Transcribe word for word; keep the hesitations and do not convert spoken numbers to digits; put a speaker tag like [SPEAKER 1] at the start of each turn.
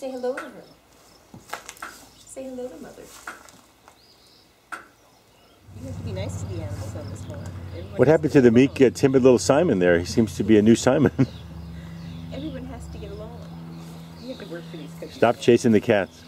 [SPEAKER 1] say hello to her. Say hello to Mother. You have to be nice to the animals on this farm. Everyone
[SPEAKER 2] What happened to the meek, uh, timid little Simon there? He seems to be a new Simon.
[SPEAKER 1] Everyone has to get along. You have to work for these cookies.
[SPEAKER 2] Stop chasing the cats.